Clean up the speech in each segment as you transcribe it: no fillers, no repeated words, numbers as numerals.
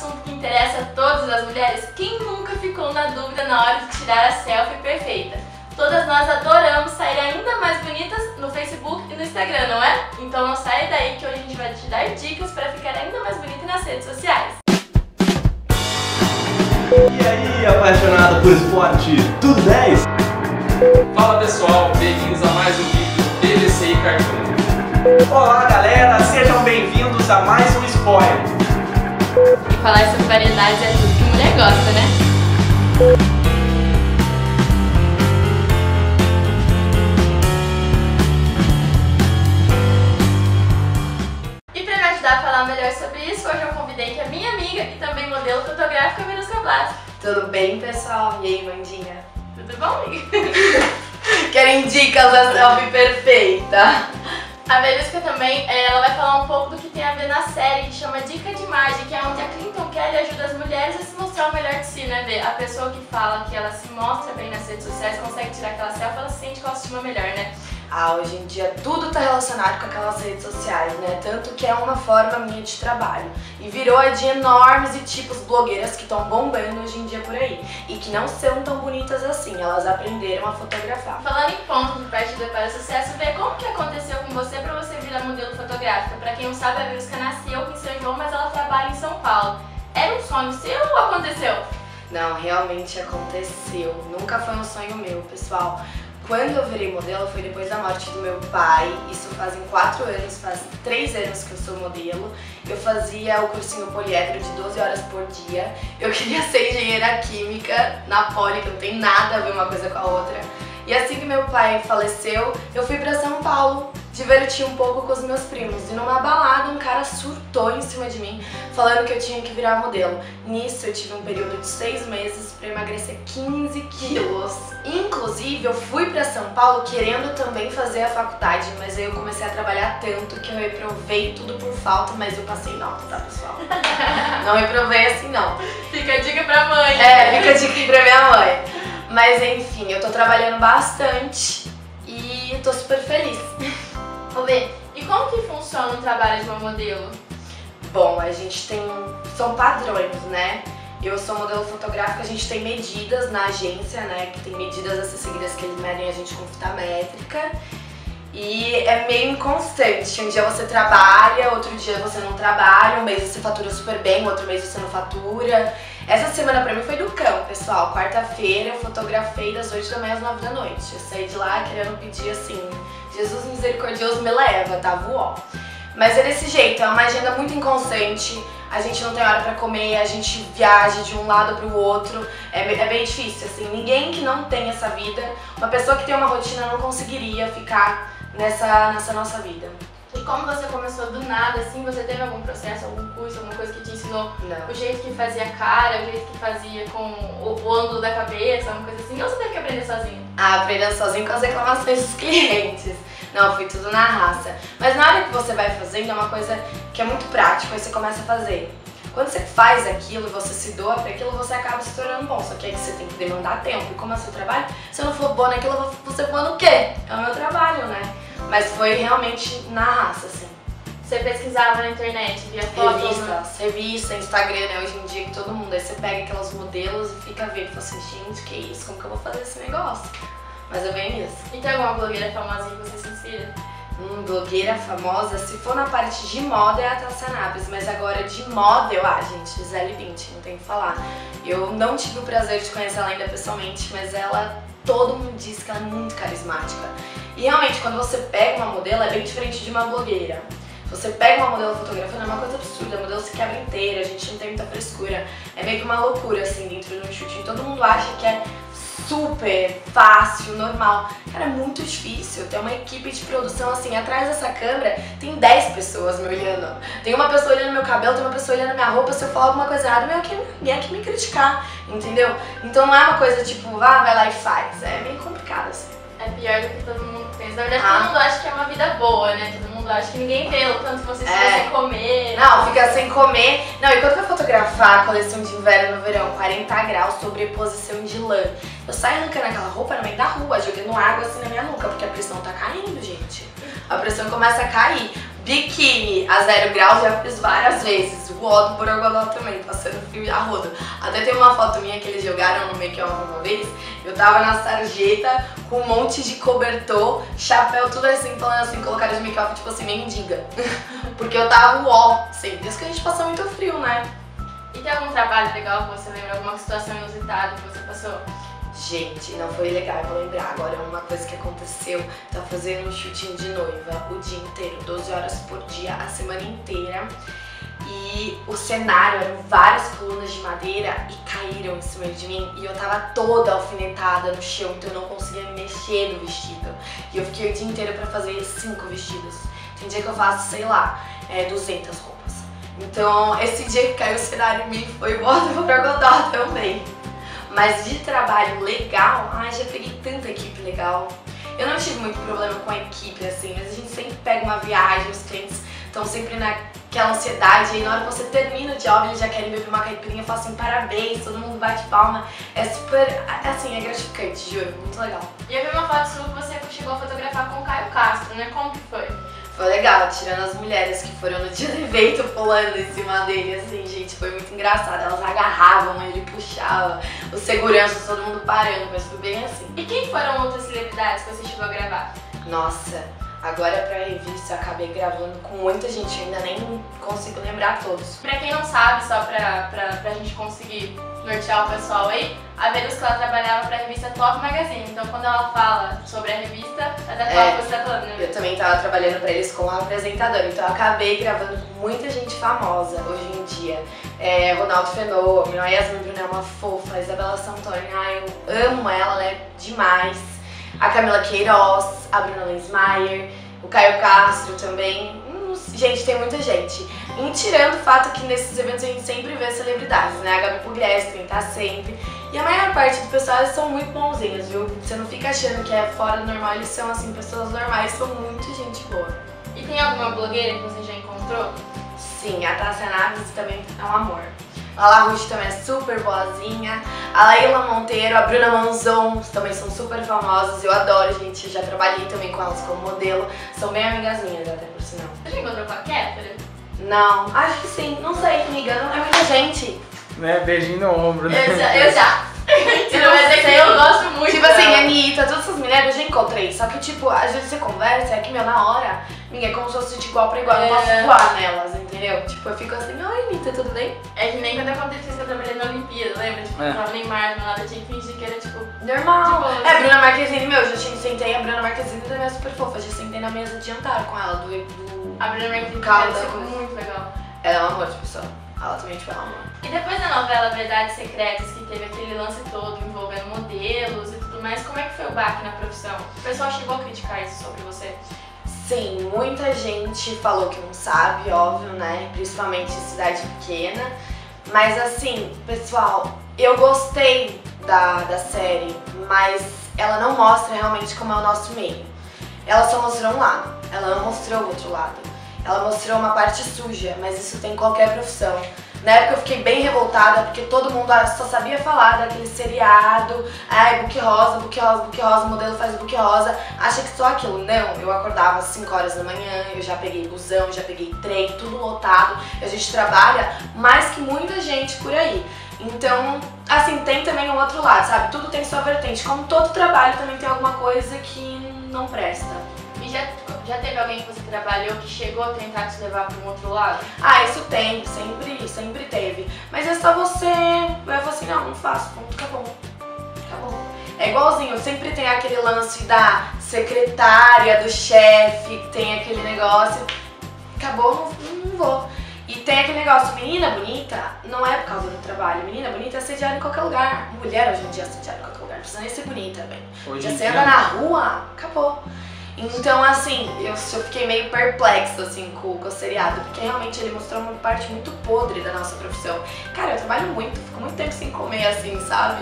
assunto que interessa a todas as mulheres? Quem nunca ficou na dúvida na hora de tirar a selfie perfeita? Todas nós adoramos sair ainda mais bonitas no Facebook e no Instagram, não é? Então não saia daí que hoje a gente vai te dar dicas para ficar ainda mais bonita nas redes sociais. E aí, apaixonado por esporte, tudo 10? Fala pessoal, bem-vindos a mais um vídeo do PVCI Cartoon. Olá galera, sejam bem-vindos a mais um spoiler. E falar sobre variedades é tudo que mulher gosta, né? Para falar melhor sobre isso, hoje eu convidei que a minha amiga e também modelo fotográfica, Verusca Blas. Tudo bem, pessoal? E aí, Mandinha? Tudo bom, amiga? Querem dicas da selfie perfeita? A Verusca também, ela vai falar um pouco do que tem a ver na série, que chama Dica de Imagem, que é onde a Clinton Kelly ajuda as mulheres a se mostrar o melhor de si, né, Vê? A pessoa que fala que ela se mostra bem nas redes sociais, consegue tirar aquela selfie, ela se sente com a autoestima melhor, né? Hoje em dia tudo tá relacionado com aquelas redes sociais, né? Tanto que é uma forma minha de trabalho. E virou a de enormes e tipos blogueiras que estão bombando hoje em dia por aí. E que não são tão bonitas assim, elas aprenderam a fotografar. Falando em ponto de partida para o sucesso, Vê, como que aconteceu com você pra você virar modelo fotográfica? Pra quem não sabe, a Verusca nasceu em São João, mas ela trabalha em São Paulo. Era um sonho seu ou aconteceu? Não, realmente aconteceu. Nunca foi um sonho meu, pessoal. Quando eu virei modelo foi depois da morte do meu pai, isso fazem 4 anos, faz 3 anos que eu sou modelo. Eu fazia o cursinho poliedro de 12 horas por dia. Eu queria ser engenheira química na Poli, que não tem nada a ver uma coisa com a outra. E assim que meu pai faleceu, eu fui pra São Paulo, divertir um pouco com os meus primos. E numa balada, um cara surtou em cima de mim, falando que eu tinha que virar modelo. Nisso, eu tive um período de 6 meses pra emagrecer 15 quilos. Inclusive, eu fui pra São Paulo querendo também fazer a faculdade, mas aí eu comecei a trabalhar tanto que eu reprovei tudo por falta, mas eu passei nota, tá, pessoal? Não reprovei assim, não. Fica a dica pra mãe. Fica a dica pra minha mãe. Mas enfim, eu tô trabalhando bastante e tô super feliz. Vamos ver, e como que funciona o trabalho de uma modelo? Bom, a gente tem... são padrões, né? Eu sou modelo fotográfica, a gente tem medidas na agência, né? Que tem medidas a ser seguidas que eles medem a gente com fita métrica. E é meio inconstante. Um dia você trabalha, outro dia você não trabalha, um mês você fatura super bem, outro mês você não fatura. Essa semana pra mim foi do cão, pessoal. Quarta-feira eu fotografei das 8 da manhã às 9 da noite. Eu saí de lá querendo pedir assim, Jesus misericordioso me leva, tá? Voó. Mas é desse jeito, é uma agenda muito inconstante. A gente não tem hora pra comer, a gente viaja de um lado pro outro. É bem difícil, assim. Ninguém que não tem essa vida, uma pessoa que tem uma rotina não conseguiria ficar nessa nossa vida. E como você começou do nada, assim, você teve algum processo, algum curso, alguma coisa que te ensinou Não. o jeito que fazia a cara, o jeito que fazia com o ângulo da cabeça, alguma coisa assim? Ou você teve que aprender sozinho? Aprendendo sozinho com as reclamações dos clientes. Não, foi tudo na raça. Mas na hora que você vai fazendo é uma coisa que é muito prática, aí você começa a fazer. Quando você faz aquilo e você se doa pra aquilo, você acaba se tornando bom. Só que aí você tem que demandar tempo. E como é o seu trabalho, se eu não for boa naquilo, você for no quê? É o meu trabalho, né? Mas foi realmente na raça, assim. Você pesquisava na internet, via fotos? Revista, Instagram, né? Hoje em dia que todo mundo. Aí você pega aquelas modelos e fica vendo e fala assim, gente, que isso? Como que eu vou fazer esse negócio? Mas é bem isso. E tem alguma blogueira famosa que você se inspira? Blogueira famosa, se for na parte de moda é a Tássia Naves, mas agora de model, gente, Gisele Bündchen, não tem o que falar. Eu não tive o prazer de conhecer ela ainda pessoalmente, mas ela, todo mundo diz que ela é muito carismática. E realmente, quando você pega uma modelo, é bem diferente de uma blogueira. Se você pega uma modelo fotografando, é uma coisa absurda, a modelo se quebra inteira, a gente não tem muita frescura. É meio que uma loucura, assim, dentro de um shooting. Todo mundo acha que é super fácil, normal. Cara, é muito difícil. Tem uma equipe de produção assim, atrás dessa câmera tem 10 pessoas me olhando. Tem uma pessoa olhando meu cabelo, tem uma pessoa olhando minha roupa. Se eu falar alguma coisa errada, ninguém aqui me criticar, entendeu? Então não é uma coisa tipo, vai lá e faz. É meio complicado assim. É pior do que todo mundo pensa. Na verdade, todo mundo acha que é uma vida boa, né? Todo mundo acha que ninguém vê o tanto que você fica sem comer. Não, fica sem comer. Não, e quando eu vou fotografar a coleção de inverno no verão, 40 graus, sobreposição de lã, eu saio arrancando aquela roupa no meio da rua, jogando água assim na minha nuca, porque a pressão tá caindo, gente. A pressão começa a cair. Biquíni a 0 graus, já fiz várias vezes. o ó do Borogodó também, passando fio a roda. Até tem uma foto minha que eles jogaram no make-off uma vez, eu tava na sarjeta com um monte de cobertor, chapéu, tudo assim, falando assim, colocaram de make-off, tipo assim, mendiga. Porque eu tava o ó, assim, desde que a gente passou muito frio, né? E tem algum trabalho legal que você lembra? Alguma situação inusitada que você passou? Gente, não foi legal, eu vou lembrar agora uma coisa que aconteceu. Tava fazendo um shooting de noiva o dia inteiro, 12 horas por dia, a semana inteira. E o cenário eram várias colunas de madeira e caíram em cima de mim. E eu tava toda alfinetada no chão, então eu não conseguia me mexer do vestido. E eu fiquei o dia inteiro pra fazer 5 vestidos. Tem dia que eu faço, sei lá, 200 roupas. Então esse dia que caiu o cenário em mim foi igual do Borogodó também. Mas de trabalho legal, já peguei tanta equipe legal. Eu não tive muito problema com a equipe, assim, mas a gente sempre pega uma viagem, os clientes estão sempre naquela ansiedade, e aí na hora que você termina o job, eles já querem beber uma caipirinha, falam assim, parabéns, todo mundo bate palma. É super, assim, é gratificante, juro, muito legal. E eu vi uma foto sua que você chegou a fotografar com o Caio Castro, né? Como que foi? Foi legal, tirando as mulheres que foram no dia do evento pulando em cima dele, assim, gente, foi muito engraçado. Elas agarravam, ele puxava, os seguranças, todo mundo parando, mas foi bem assim. E quem foram outras celebridades que você chegou a gravar? Nossa, agora pra revista eu acabei gravando com muita gente, eu ainda nem consigo lembrar todos. Pra quem não sabe, só pra gente conseguir nortear o pessoal aí, a Verusca ela trabalhava pra revista Top Magazine, então quando ela fala sobre a revista, é da Top que você tá falando, né? Eu também tava trabalhando pra eles como apresentadora, então eu acabei gravando com muita gente famosa hoje em dia. Ronaldo Fenômeno, a Yasmin Brunet é uma fofa, a Isabela Santoni, eu amo ela é demais. A Camila Queiroz, a Bruna Lensmaier, o Caio Castro também. Gente, tem muita gente. E tirando o fato que nesses eventos a gente sempre vê celebridades, né? A Gabi Pugliese também tá sempre. E a maior parte do pessoal, eles são muito bonzinhos, viu? Você não fica achando que é fora do normal, eles são, assim, pessoas normais, são muito gente boa. E tem alguma blogueira que você já encontrou? Sim, a Tássia Naves também é um amor. A La Ruth também é super boazinha. A Laila Monteiro, a Bruna Manzon também são super famosas. Eu adoro, gente. Eu já trabalhei também com elas como modelo. São bem amigas minhas, até por sinal. Você já encontrou com a Kéfera? Não, acho que sim. Não sei, se me engano, não é muita gente. Né, beijinho no ombro, né? Eu já. Mentira, mas é que eu gosto muito. Tipo assim, a Anitta, todas essas mulheres eu já encontrei. Só que, tipo, às vezes você conversa, é que, meu, na hora, ninguém é como se fosse de igual pra igual. Eu não posso voar nelas, entendeu? Tipo, eu fico assim, oi, Anitta, tudo bem? É que nem quando aconteceu que eu trabalhei na Olimpíada, lembra? Tipo, tava Neymar do meu lado, eu tinha que fingir que era, tipo, normal. Tipo, É, Bruna Marquezine, meu, já sentei a Bruna Marquezine também é super fofa. Já sentei na mesa de jantar com ela, a Bruna Marquezine Calma, é coisa. muito legal. Ela é um amor de pessoa. Ela também, tipo, é um amor. E depois da novela Verdades Secretas, que teve aquele lance todo envolvendo modelos e tudo mais, como é que foi o baque na profissão? O pessoal chegou a criticar isso sobre você? Sim, muita gente falou que não sabe, óbvio, né? Principalmente em cidade pequena. Mas assim, pessoal, eu gostei da série, mas ela não mostra realmente como é o nosso meio. Ela só mostrou um lado, ela não mostrou o outro lado. Ela mostrou uma parte suja, mas isso tem em qualquer profissão. Na época eu fiquei bem revoltada, porque todo mundo só sabia falar daquele seriado. Ai, book rosa, book rosa, book rosa, o modelo faz book rosa. Acha que só aquilo. Não, eu acordava às 5 horas da manhã, eu já peguei busão, já peguei trem, tudo lotado. A gente trabalha mais que muita gente por aí. Então, assim, tem também um outro lado, sabe? Tudo tem sua vertente. Como todo trabalho também tem alguma coisa que não presta. E já teve alguém que você trabalhou que chegou a tentar te levar para um outro lado? Ah, isso tem, sempre teve. Mas é só você, vai assim, não faço, ponto, acabou. Acabou. É igualzinho, sempre tem aquele lance da secretária, do chefe, que tem aquele negócio, acabou, não vou. E tem aquele negócio, menina bonita, não é por causa do trabalho, menina bonita é assediada em qualquer lugar. Mulher hoje em dia é assediada em qualquer lugar, não precisa nem ser bonita, bem. Já você anda na rua, acabou. Então, assim, eu fiquei meio perplexa, assim, com o seriado, porque realmente ele mostrou uma parte muito podre da nossa profissão. Cara, eu trabalho muito, fico muito tempo sem comer, assim, sabe?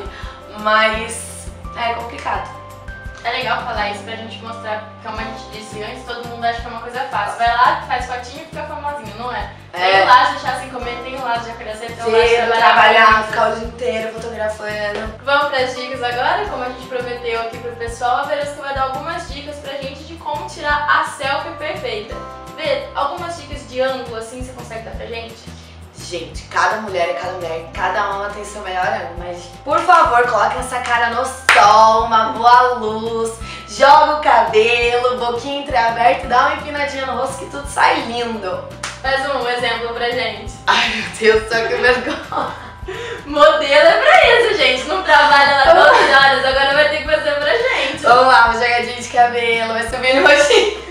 Mas é complicado. É legal falar isso pra gente mostrar, como a gente disse antes, todo mundo acha que é uma coisa fácil. Vai lá, faz fotinho e fica famosinho, não é? Tem lá de deixar sem comer, tem lá de acordar, tem lá de trabalhar, ficar o dia inteiro fotografando. Vamos pras dicas agora? Como a gente prometeu aqui pro pessoal, a Verusca vai dar algumas dicas pra gente de como tirar a selfie perfeita. Vê, algumas dicas de ângulo assim você consegue dar pra gente? Gente, cada mulher é cada mulher, cada uma tem seu melhor ano, mas por favor, coloque essa cara no sol, uma boa luz, joga o cabelo, boquinha entreaberta e dá uma empinadinha no rosto que tudo sai lindo. Faz um exemplo pra gente. Ai, meu Deus, só que vergonha. Modelo é pra isso, gente. Não trabalha lá 12 horas, agora vai ter que fazer pra gente. Vamos lá, uma jogadinha de cabelo, vai subir no roxinho.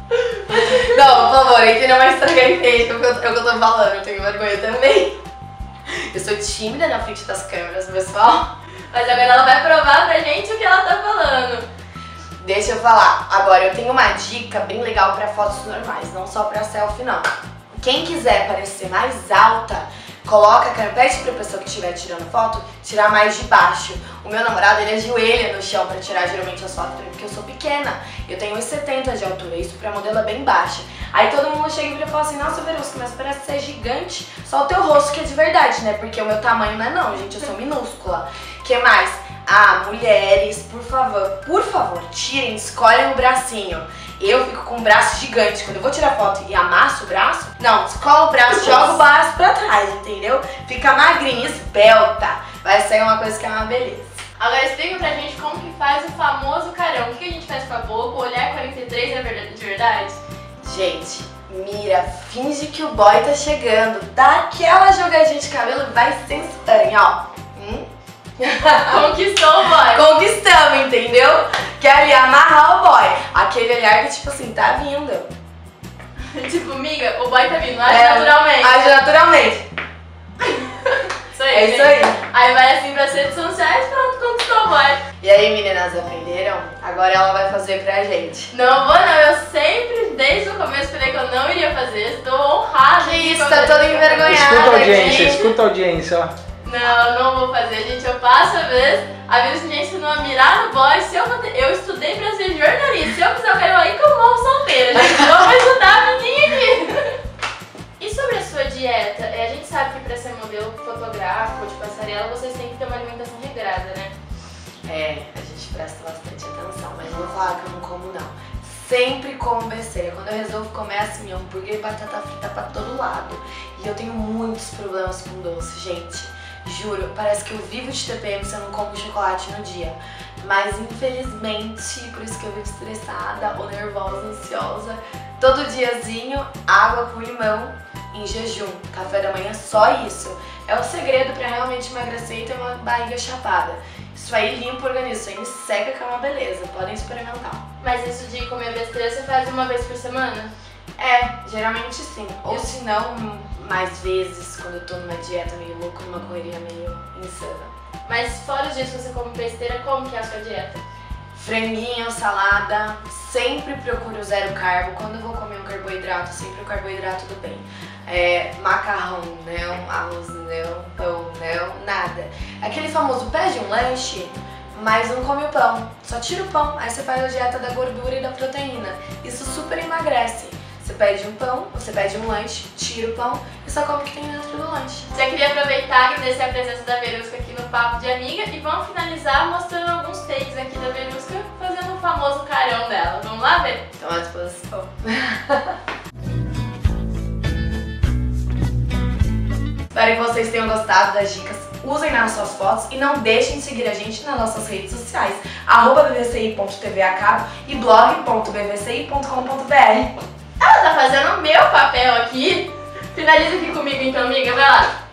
Não, por favor, entre não vai estragar efeito, é o que eu tô falando, eu tenho vergonha também. Eu sou tímida na frente das câmeras, pessoal. Mas agora ela vai provar pra gente o que ela tá falando. Deixa eu falar, agora eu tenho uma dica bem legal pra fotos normais, não só pra selfie não. Quem quiser parecer mais alta, coloca a câmera, pede pra pessoa que estiver tirando foto, tirar mais de baixo. O meu namorado, ele ajoelha no chão pra tirar geralmente as fotos pra mim, porque eu sou pequena. Eu tenho 1,70 de altura, isso pra modelo é bem baixa. Aí todo mundo chega e fala assim, nossa, Verusca, mas parece ser gigante. Só o teu rosto que é de verdade, né? Porque o meu tamanho não é não, gente, eu sou minúscula. Que mais? Ah, mulheres, por favor, tirem, escolhem o bracinho. Eu fico com um braço gigante. Quando eu vou tirar foto e amasso o braço, não, escola o braço, joga o braço pra trás, entendeu? Fica magrinha, esbelta. Vai sair uma coisa que é uma beleza. Agora explica pra gente como que faz o famoso carão. O que a gente faz com a boca? O olhar 43 é de verdade? Gente, mira, finge que o boy tá chegando. Dá aquela jogadinha de cabelo e vai sem estranho, ó. Conquistou o boy. Conquistamos, entendeu? Que é ali amarrar o boy. Aquele olhar que tipo assim, tá vindo. Tipo, miga, o boy tá vindo, age naturalmente. Age naturalmente. Isso aí, é isso aí. Aí vai assim pra redes sociais, pronto, conquistou o boy. E aí, meninas, aprenderam? Agora ela vai fazer pra gente. Não vou não, eu sempre, desde o começo, falei que eu não iria fazer. Estou honrada. Que isso, tá toda envergonhada. Escuta a audiência, gente. escuta a audiência, ó. Não vou fazer, gente. Eu passo a vez, aviso gente que não mirar no boy. Se eu estudei pra ser jornalista. Se eu fizer o carão aí que eu morro solteira, gente. Não vou ajudar a menina aqui. E sobre a sua dieta? A gente sabe que pra ser modelo fotográfico de passarela, vocês têm que ter uma alimentação regrada, né? É, a gente presta bastante atenção, mas não vou falar que eu não como não. Sempre como besteira. Quando eu resolvo comer assim, hambúrguer e batata frita pra todo lado. E eu tenho muitos problemas com doce, gente. Juro, parece que eu vivo de TPM se eu não como chocolate no dia. Mas infelizmente, por isso que eu vivo estressada ou nervosa, ansiosa. Todo diazinho, água com limão em jejum. Café da manhã, só isso. É o segredo pra realmente emagrecer e ter uma barriga chapada. Isso aí limpa o organismo, isso aí me seca que é uma beleza. Podem experimentar. Mas isso de comer besteira você faz uma vez por semana? É, geralmente sim. Ou se não, mais vezes quando eu tô numa dieta meio louca, numa correria meio insana. Mas fora disso, você come besteira, como que é a sua dieta? Franguinho, salada, sempre procuro zero carbo. Quando eu vou comer um carboidrato, sempre o carboidrato do bem. Macarrão não, arroz não, pão não, nada. Aquele famoso pede um lanche, mas não come o pão, só tira o pão. Aí você faz a dieta da gordura e da proteína. Isso super emagrece. Você pede um pão, você pede um lanche, tira o pão e só come o que tem dentro do lanche. Já queria aproveitar e agradecer a presença da Verusca aqui no Papo de Amiga e vamos finalizar mostrando alguns takes aqui da Verusca fazendo o famoso carão dela. Vamos lá ver? Então à disposição. Espero que vocês tenham gostado das dicas. Usem nas suas fotos e não deixem de seguir a gente nas nossas redes sociais @bvci.tvacabo e blog.bvci.com.br. Ela tá fazendo o meu papel aqui. Finaliza aqui comigo então, amiga. Vai lá.